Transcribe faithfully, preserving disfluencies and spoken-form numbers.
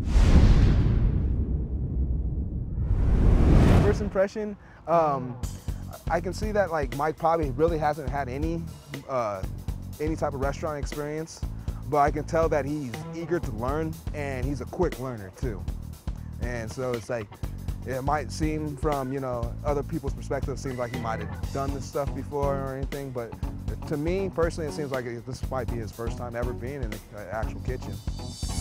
First impression, um, I can see that like Mike probably really hasn't had any uh, any type of restaurant experience, but I can tell that he's eager to learn and he's a quick learner too. And so it's like, it might seem from, you know, other people's perspective, it seems like he might have done this stuff before or anything, but to me personally, it seems like this might be his first time ever being in the actual kitchen.